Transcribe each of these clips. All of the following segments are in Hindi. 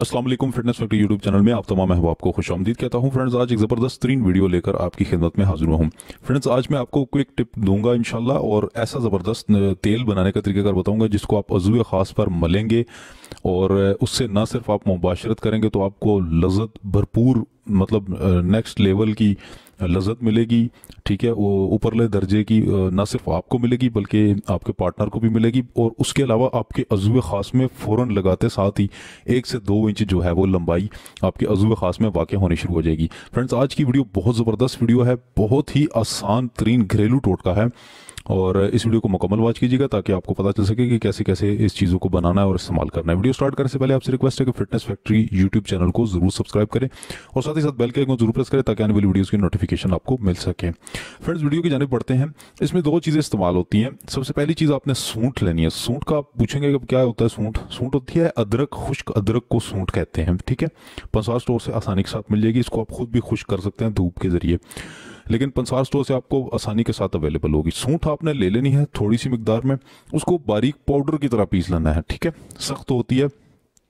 अस्सलाम वालेकुम, फिटनेस फैक्ट्री यूट्यूब चैनल में आप तमाम अहबाब को खुशामदीद कहता हूं। फ्रेंड्स, आज एक ज़बरदस्त तरीन वीडियो लेकर आपकी खिदमत में हाजिर हुआ हूं। फ्रेंड्स, आज मैं आपको क्विक टिप दूंगा इंशाल्लाह, और ऐसा ज़बरदस्त तेल बनाने का तरीकाकार बताऊंगा जिसको आप अज़ू ख़ास पर मलेंगे और उससे ना सिर्फ आप मुबाशरत करेंगे तो आपको लज़्ज़त भरपूर, मतलब नेक्स्ट लेवल की लज़्ज़त मिलेगी। ठीक है, वो ऊपरले दर्जे की ना सिर्फ आपको मिलेगी बल्कि आपके पार्टनर को भी मिलेगी, और उसके अलावा आपके अज़ू ख़ास में फ़ौरन लगाते साथ ही 1 से 2 इंच जो है वो लंबाई आपके अज़ू ख़ास में वाक़ होनी शुरू हो जाएगी। फ्रेंड्स, आज की वीडियो बहुत ज़बरदस्त वीडियो है, बहुत ही आसान तरीन घरेलू टोटका है, और इस वीडियो को मुकम्मल वॉच कीजिएगा ताकि आपको पता चल सके कि कैसे कैसे इस चीज़ों को बनाना है और इस्तेमाल करना है। वीडियो स्टार्ट करने से पहले आपसे रिक्वेस्ट है कि फिटनेस फैक्ट्री यूट्यूब चैनल को जरूर सब्सक्राइब करें और साथ ही साथ बेल के आइकन को जरूर प्रेस करें ताकि आने वाली वीडियोस की नोटिफिकेशन आपको मिल सके। फ्रेंड्स, वीडियो की जानिब बढ़ते हैं। इसमें 2 चीज़ें इस्तेमाल होती हैं। सबसे पहली चीज़ आपने सूंठ लेनी है। सूंठ का आप पूछेंगे कि क्या होता है सूंठ? सूंठ होती है अदरक, खुश्क अदरक को सूंठ कहते हैं। ठीक है, पंसार स्टोर से आसानी के साथ मिल जाएगी। इसको आप खुद भी खुश्क कर सकते हैं धूप के जरिए, लेकिन पंसार स्टोर से आपको आसानी के साथ अवेलेबल होगी। सूंठ आपने ले लेनी है थोड़ी सी मिकदार में, उसको बारीक पाउडर की तरह पीस लेना है। ठीक है, सख्त होती है,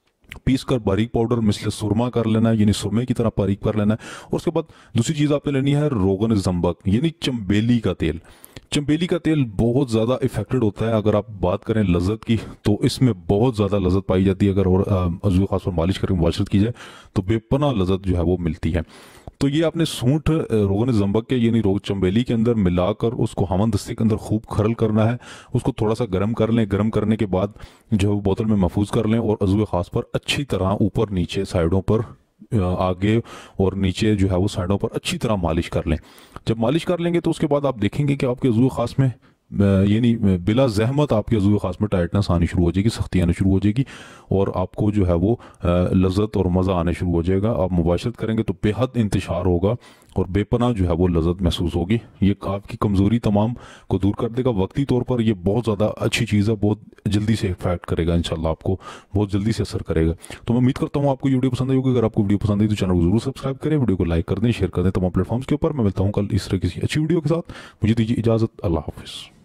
पीस कर बारीक पाउडर मिसल सुरमा कर लेना है, यानी सुरमे की तरह बारीक कर लेना है। और उसके बाद दूसरी चीज़ आपने लेनी है रोगन जंबक, यानी चंबेली का तेल। चंबेली का तेल बहुत ज़्यादा इफेक्टेड होता है। अगर आप बात करें लज़्ज़त की तो इसमें बहुत ज़्यादा लज़्ज़त पाई जाती है। अगर और अज़ू ख़ास पर मालिश करके मुबाशरत की जाए तो बेपनाह लज़्ज़त जो है वो मिलती है। तो ये आपने सूंठ रोगन जंबक के यानी रोग चंबेली के अंदर मिलाकर उसको हमन दस्ते के अंदर खूब खरल करना है। उसको थोड़ा सा गर्म कर लें। गर्म करने के बाद जो है बोतल में महफूज कर लें और अज़ू ख़ास पर अच्छी तरह ऊपर नीचे साइडों पर, आगे और नीचे जो है वो साइडों पर अच्छी तरह मालिश कर लें। जब मालिश कर लेंगे तो उसके बाद आप देखेंगे कि आपके अज़ू ख़ास में यानी बिला जहमत आपके अज़ू ख़ास में टाइटनेस आनी शुरू हो जाएगी, सख्ती आनी शुरू हो जाएगी, और आपको जो है वो लज़्ज़त और मज़ा आने शुरू हो जाएगा। आप मुबाशरत करेंगे तो बेहद इंतशार होगा और बेपनाह जो है वो लज़्ज़त महसूस होगी। ये आपकी कमज़ोरी तमाम को दूर कर देगा। वक्ती तौर पर ये बहुत ज़्यादा अच्छी चीज़ है, बहुत जल्दी से इफेक्ट करेगा इंशाल्लाह, आपको बहुत जल्दी से असर करेगा। तो मैं उम्मीद करता हूँ आपको वीडियो पसंद आई होगी। अगर आपको वीडियो पसंद आई तो चैनल को जरूर सब्सक्राइब करें, वीडियो को लाइक कर दें, शेयर कर दें तमाम प्लेटफॉर्म्स के ऊपर। मैं मिलता हूँ कल इस तरह किसी अच्छी वीडियो के साथ। मुझे दीजिए इजाज़त। अल्लाह हाफिज़।